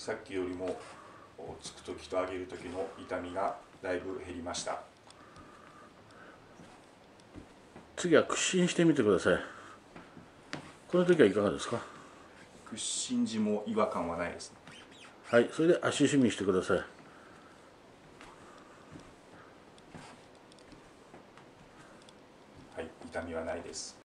さっきよりもつく時と上げる時の痛みがだいぶ減りました。 次は屈伸してみてください。この時はいかがですか？ 屈伸時も違和感はないです。 はい、それで足踏みしてください。 はい、痛みはないです。